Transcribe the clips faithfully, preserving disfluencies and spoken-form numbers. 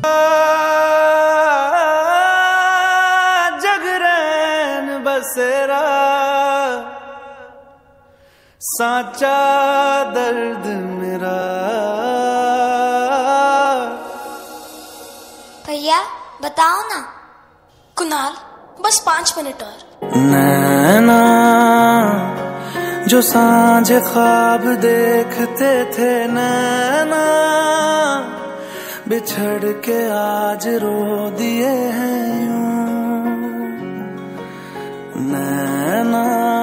जगरैन बसेरा साचा दर्द मेरा। भैया बताओ ना। कुणाल बस पांच मिनट और। नैना जो सांझ ख्वाब देखते थे, नैना बिछड़ के आज रो दिए हैं यूं। नैना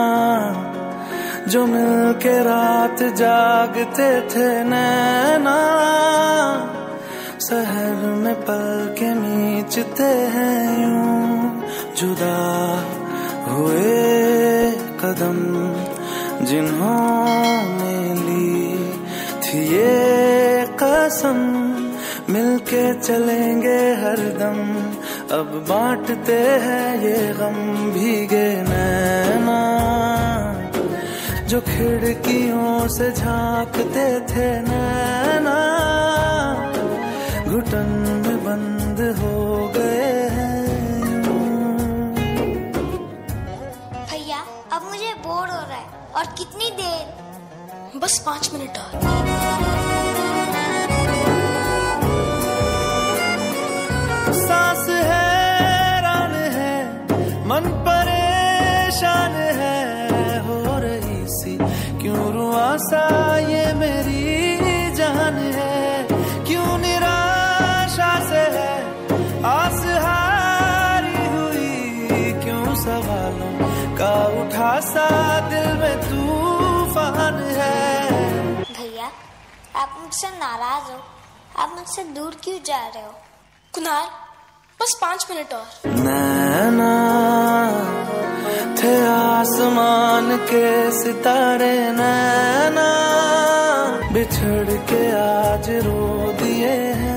जो मिल के रात जागते थे, नैना शहर में पल के नीचते हैं यूं। जुदा हुए कदम जिन्होंने ली थी ये कसम, मिलके चलेंगे हरदम, अब बांटते हैं ये गम। भीगे नैना जो खिड़कियों से झांकते थे, नैना घुटन में बंद हो गए हैं। भैया अब मुझे बोर हो रहा है। और कितनी देर? बस पांच मिनट और। सांस हैरान है, मन परेशान है, हो रही सी क्यों रुआसा ये मेरी जान है। क्यों निराशा से है आस हारी हुई, क्यों सवालों का उठा सा दिल में तूफान है। भैया आप मुझसे नाराज हो, आप मुझसे दूर क्यों जा रहे हो? कुणाल बस पांच मिनट और। नैना थे आसमान के सितारे, नैना बिछड़ के आज रो दिए हैं।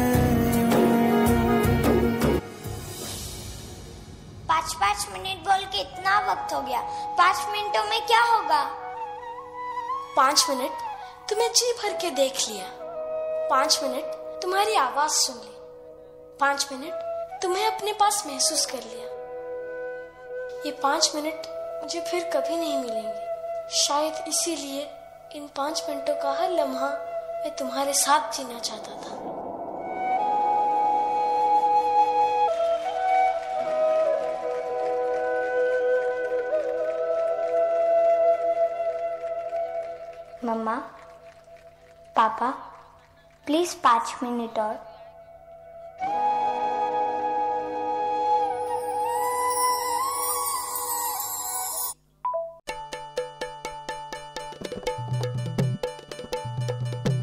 पाँच पाँच मिनट बोल के इतना वक्त हो गया, पाँच मिनटों में क्या होगा? पांच मिनट तुम्हें जी भर के देख लिया, पांच मिनट तुम्हारी आवाज सुन ली, पांच मिनट तुम्हें अपने पास महसूस कर लिया। ये पांच मिनट मुझे फिर कभी नहीं मिलेंगे। शायद इसीलिए इन पांच मिनटों का हर लम्हा मैं तुम्हारे साथ जीना चाहता था। मम्मा, पापा, प्लीज पाँच मिनट और।